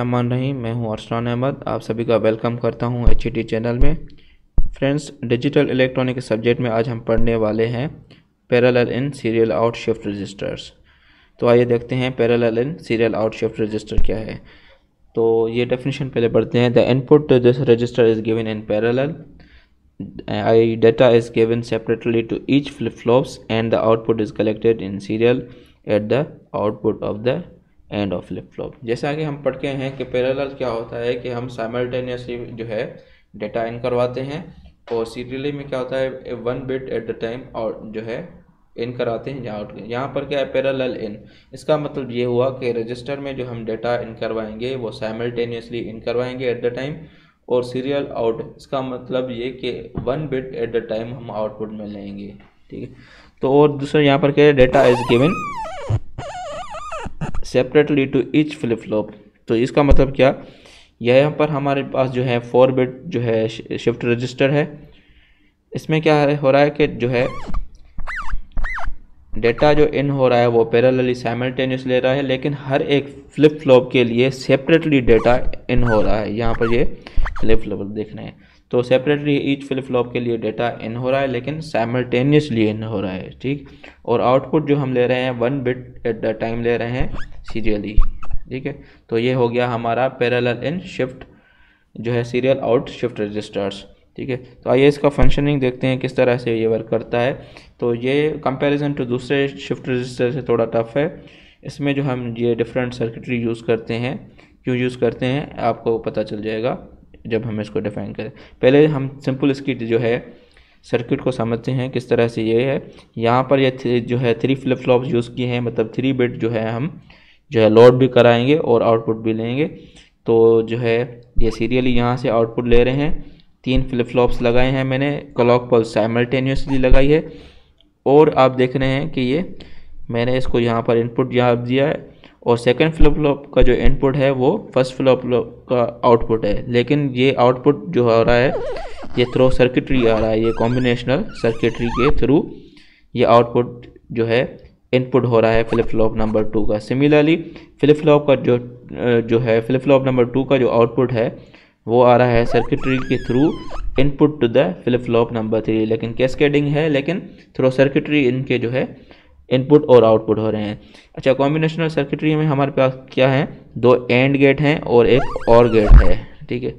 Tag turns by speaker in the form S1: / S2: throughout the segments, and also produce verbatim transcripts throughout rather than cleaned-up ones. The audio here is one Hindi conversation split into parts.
S1: बिस्मिल्लाहिर्रहमानिर्रहीम। मैं हूं अरसलान अहमद, आप सभी का वेलकम करता हूं एच ई टी चैनल में। फ्रेंड्स, डिजिटल इलेक्ट्रॉनिक सब्जेक्ट में आज हम पढ़ने वाले हैं parallel in serial out shift registers. तो आइए देखते हैं parallel in serial out shift register क्या है। तो ये डेफिनेशन पहले पढ़ते हैं। The input to this register is given in parallel, I data is given separately to each flip flops and the output is collected in serial at the output of the end of flip flop. जैसा कि हम पढ़ के हैं कि पैरेलल क्या होता है कि हम साइमल्टेनियसली जो है डेटा इन करवाते हैं और सीरियली में क्या होता है one bit at the time और जो है इन कराते हैं या आउट। यहाँ पर क्या है पैरेलल इन, इसका मतलब ये हुआ कि रजिस्टर में जो हम डेटा इन करवाएंगे वो साइमल्टेनियसली इन करवाएंगे एट द टाइम, और सीरियल आउट इसका मतलब ये कि one bit at the time हम आउटपुट में लेंगे। ठीक है, तो और दूसरा यहाँ पर क्या है data is given separately to each flip flop. तो इसका मतलब क्या, यहाँ पर हमारे पास जो है फोर बिट जो है शिफ्ट रजिस्टर है। इसमें क्या है हो रहा है कि जो है डेटा जो इन हो रहा है वो पैरेलली साइमल्टेनियस ले रहा है, लेकिन हर एक फ्लिप फ्लॉप के लिए सेपरेटली डेटा इन हो रहा है। यहाँ पर ये फ्लिप फ्लॉप देख रहे हैं, तो सेपरेटली ईच फ्लिप फ्लॉप के लिए डेटा इन हो रहा है लेकिन साइमल्टेनियसली इन हो रहा है। ठीक, और आउटपुट जो हम ले रहे हैं one bit at the time ले रहे हैं सीरियली। ठीक है, तो ये हो गया हमारा पैरेलल इन शिफ्ट जो है सीरियल आउट शिफ्ट रजिस्टर्स। ठीक है, तो आइए इसका फंक्शनिंग देखते हैं किस तरह से ये वर्क करता है। तो ये कंपैरिजन टू दूसरे शिफ्ट रजिस्टर से थोड़ा टफ है। इसमें जो हम ये डिफरेंट सर्किटरी यूज़ करते हैं, क्यों यूज़ करते हैं आपको पता चल जाएगा जब हम इसको डिफाइन करें। पहले हम सिंपल इसकी जो है सर्किट को समझते हैं किस तरह से ये है। यहाँ पर ये जो है थ्री फ्लिप फ्लॉप्स यूज़ किए हैं, मतलब थ्री बिट जो है हम जो है लोड भी कराएंगे और आउटपुट भी लेंगे। तो जो है ये सीरियली यहाँ से आउटपुट ले रहे हैं। तीन फ्लिप फ्लॉप्स लगाए हैं मैंने, क्लॉक पल्स साइमल्टेनियसली लगाई है, और आप देख रहे हैं कि ये मैंने इसको यहाँ पर इनपुट यहाँ दिया है और सेकंड फ्लिप फ्लॉप का जो इनपुट है वो फर्स्ट फ्लिप फ्लॉप का आउटपुट है। लेकिन ये आउटपुट जो हो रहा है ये थ्रू सर्किटरी आ रहा है, ये कॉम्बिनेशनल सर्किटरी के थ्रू ये आउटपुट जो है इनपुट हो रहा है फ्लिप फ्लॉप नंबर टू का। सिमिलरली फ्लिप फ्लॉप का जो जो है फ्लिप फ्लॉप नंबर टू का जो आउटपुट है वो आ रहा है सर्किटरी के through input to the flip flop number three, लेकिन कैस्केडिंग है, लेकिन थ्रू सर्किटरी इनके जो है इनपुट और आउटपुट हो रहे हैं। अच्छा, कॉम्बिनेशनल सर्किटरी में हमारे पास क्या है, दो एंड गेट हैं और एक और गेट है। ठीक है,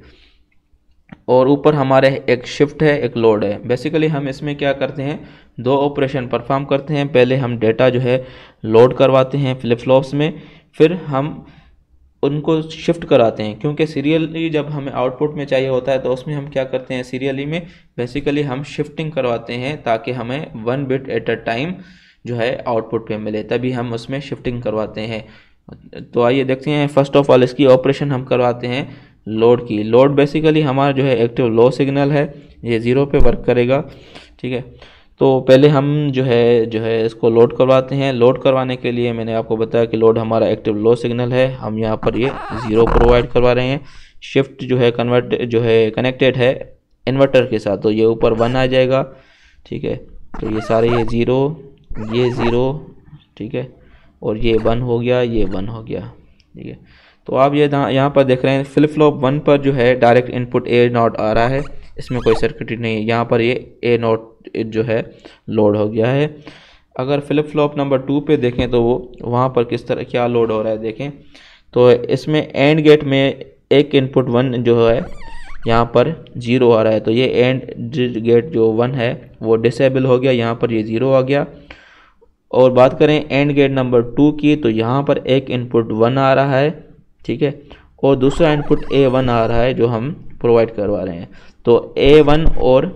S1: और ऊपर हमारे एक शिफ्ट है, एक लोड है। बेसिकली हम इसमें क्या करते हैं, दो ऑपरेशन परफॉर्म करते हैं। पहले हम डेटा जो है लोड करवाते हैं फ्लिप फ्लॉप्स में, फिर हम उनको शिफ्ट कराते हैं, क्योंकि सीरियली जब हमें आउटपुट में चाहिए होता है तो उसमें हम क्या करते हैं, सीरियली में बेसिकली हम शिफ्टिंग करवाते हैं ताकि हमें one bit at a time जो है आउटपुट पे मिले, तभी हम उसमें शिफ्टिंग करवाते हैं। तो आइए देखते हैं। फर्स्ट ऑफ ऑल इसकी ऑपरेशन हम करवाते हैं लोड की। लोड बेसिकली हमारा जो है एक्टिव लो सिग्नल है, ये ज़ीरो पे वर्क करेगा। ठीक है, तो पहले हम जो है जो है इसको लोड करवाते हैं। लोड करवाने के लिए मैंने आपको बताया कि लोड हमारा एक्टिव लो सिग्नल है, हम यहाँ पर ये ज़ीरो प्रोवाइड करवा रहे हैं। शिफ्ट जो है कन्वर्ट जो है कनेक्टेड है इन्वर्टर के साथ, तो ये ऊपर वन आ जाएगा। ठीक है, तो ये सारे ये ज़ीरो ये ज़ीरो ठीक है, और ये वन हो गया, ये वन हो गया। ठीक है, तो आप ये यहाँ पर देख रहे हैं फ्लिप फ्लॉप वन पर जो है डायरेक्ट इनपुट ए नॉट आ रहा है, इसमें कोई सर्किटरी नहीं है। यहाँ पर ये ए नॉट जो है लोड हो गया है। अगर फ्लिप फ्लॉप नंबर टू पे देखें तो वो वहाँ पर किस तरह क्या लोड हो रहा है देखें। तो इसमें एंड गेट में एक इनपुट वन जो है यहाँ पर ज़ीरो आ रहा है, तो ये एंड गेट जो वन है वो डिसेबल हो गया, यहाँ पर ये ज़ीरो आ गया। और बात करें एंड गेट नंबर टू की, तो यहाँ पर एक इनपुट वन आ रहा है। ठीक है, और दूसरा इनपुट ए वन आ रहा है जो हम प्रोवाइड करवा रहे हैं। तो ए वन और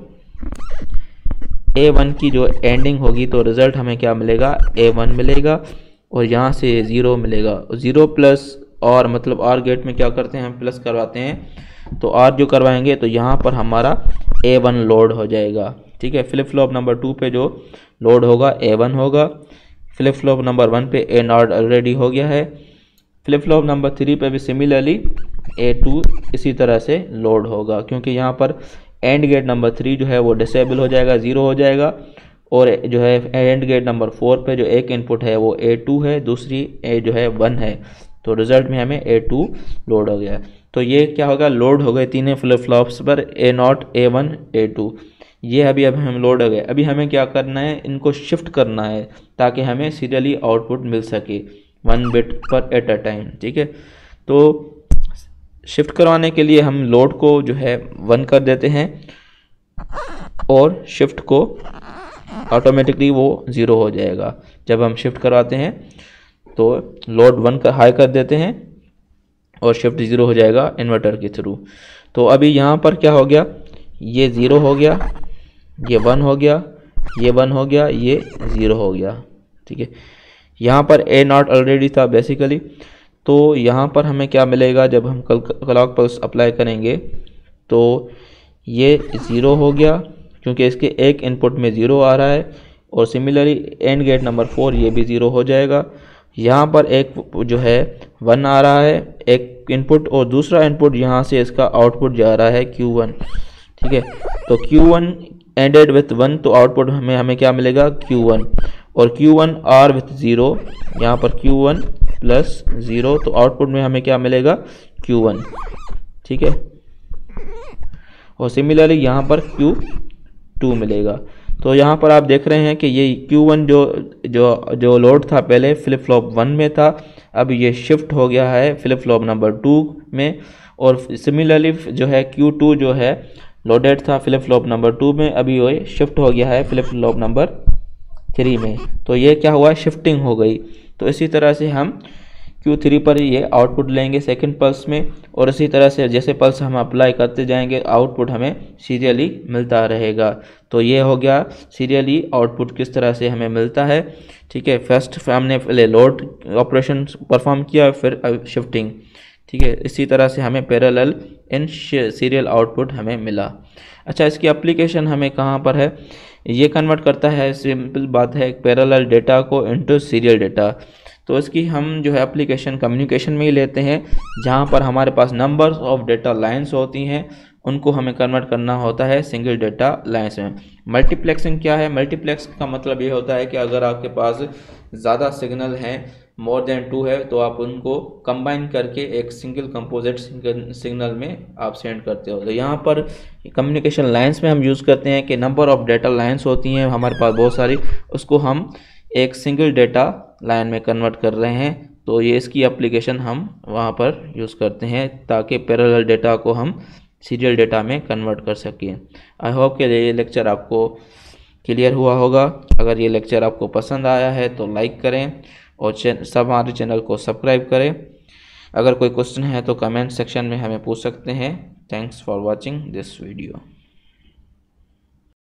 S1: ए वन की जो एंडिंग होगी तो रिज़ल्ट हमें क्या मिलेगा, ए वन मिलेगा, और यहाँ से ज़ीरो मिलेगा। ज़ीरो प्लस और मतलब आर गेट में क्या करते हैं हम प्लस करवाते हैं, तो आर जो करवाएंगे तो यहाँ पर हमारा ए वन लोड हो जाएगा। ठीक है, फ्लिप फ्लॉप नंबर टू पे जो लोड होगा ए वन होगा। फ्लिप फ्लॉप नंबर वन पे ए नॉट ऑलरेडी हो गया है। फ्लिप फ्लॉप नंबर थ्री पे भी सिमिलरली ए टू इसी तरह से लोड होगा, क्योंकि यहाँ पर एंड गेट नंबर थ्री जो है वो डिसेबल हो जाएगा, ज़ीरो हो जाएगा। और जो है एंड गेट नंबर फोर पे जो एक इनपुट है वो ए टू है, दूसरी ए जो है वन है, तो रिजल्ट में हमें ए टू लोड हो गया। तो ये क्या होगा, लोड हो गए तीनों फ्लिप फ्लॉप्स पर A nought, A one, A two. ये अभी अभी हम लोड हो गए। अभी हमें क्या करना है, इनको शिफ्ट करना है ताकि हमें सीरियली आउटपुट मिल सके वन बिट पर एट अ टाइम। ठीक है, तो शिफ्ट करवाने के लिए हम लोड को जो है वन कर देते हैं और शिफ्ट को ऑटोमेटिकली वो ज़ीरो हो जाएगा। जब हम शिफ्ट करवाते हैं तो लोड वन का हाई कर देते हैं और शिफ्ट ज़ीरो हो जाएगा इन्वर्टर के थ्रू। तो अभी यहाँ पर क्या हो गया, ये ज़ीरो हो गया, ये वन हो गया, ये वन हो गया, ये ज़ीरो हो गया। ठीक है, यहाँ पर ए नॉट ऑलरेडी था बेसिकली। तो यहाँ पर हमें क्या मिलेगा, जब हम कल क्लॉक पल्स अप्लाई करेंगे तो ये ज़ीरो हो गया क्योंकि इसके एक इनपुट में ज़ीरो आ रहा है, और similarly and gate number four ये भी ज़ीरो हो जाएगा। यहाँ पर एक जो है वन आ रहा है एक इनपुट, और दूसरा इनपुट यहाँ से इसका आउटपुट जा रहा है क्यू वन। ठीक है, तो Q one ANDed with one, तो आउटपुट हमें हमें क्या मिलेगा क्यू वन, और Q one or with zero, यहाँ पर क्यू वन प्लस ज़ीरो, तो आउटपुट में हमें क्या मिलेगा क्यू वन। ठीक है, और सिमिलरली यहाँ पर क्यू टू मिलेगा। तो यहाँ पर आप देख रहे हैं कि ये क्यू वन जो जो जो लोड था पहले फ्लिप फ्लॉप वन में था, अब ये शिफ्ट हो गया है फ्लिप फ्लॉप नंबर टू में, और सिमिलरली जो है क्यू टू जो है लोडेड था फ्लिप फ्लॉप नंबर टू में, अभी वो शिफ्ट हो गया है फ्लिप फ्लॉप नंबर थ्री में। तो ये क्या हुआ, शिफ्टिंग हो गई। तो इसी तरह से हम क्यू थ्री पर ये आउटपुट लेंगे सेकंड पल्स में, और इसी तरह से जैसे पल्स हम अप्लाई करते जाएंगे आउटपुट हमें सीरियली मिलता रहेगा। तो ये हो गया सीरियली आउटपुट किस तरह से हमें मिलता है। ठीक है, फर्स्ट हमने पहले लोड ऑपरेशन परफॉर्म किया, फिर शिफ्टिंग। ठीक है, इसी तरह से हमें पैरेलल इन सीरियल आउटपुट हमें मिला। अच्छा, इसकी एप्लीकेशन हमें कहाँ पर है, ये कन्वर्ट करता है, सिंपल बात है, पैरेलल डेटा को इनटू सीरियल डेटा। तो इसकी हम जो है एप्लीकेशन कम्युनिकेशन में ही लेते हैं, जहाँ पर हमारे पास नंबर्स ऑफ डेटा लाइंस होती हैं, उनको हमें कन्वर्ट करना होता है सिंगल डेटा लाइंस में। मल्टीप्लेक्सिंग क्या है, मल्टीप्लेक्स का मतलब ये होता है कि अगर आपके पास ज़्यादा सिग्नल हैं, मोर देन टू है, तो आप उनको कंबाइन करके एक सिंगल कंपोजिट सिग्नल में आप सेंड करते हो। तो यहाँ पर कम्युनिकेशन लाइंस में हम यूज़ करते हैं कि नंबर ऑफ डेटा लाइंस होती हैं हमारे पास बहुत सारी, उसको हम एक सिंगल डेटा लाइन में कन्वर्ट कर रहे हैं। तो ये इसकी एप्लीकेशन हम वहाँ पर यूज़ करते हैं ताकि पैरेलल डेटा को हम सीरियल डेटा में कन्वर्ट कर सकें। आई होप कि ये लेक्चर आपको क्लियर हुआ होगा। अगर ये लेक्चर आपको पसंद आया है तो लाइक करें और सब हमारे चैनल को सब्सक्राइब करें। अगर कोई क्वेश्चन है तो कमेंट सेक्शन में हमें पूछ सकते हैं। Thanks for watching this video.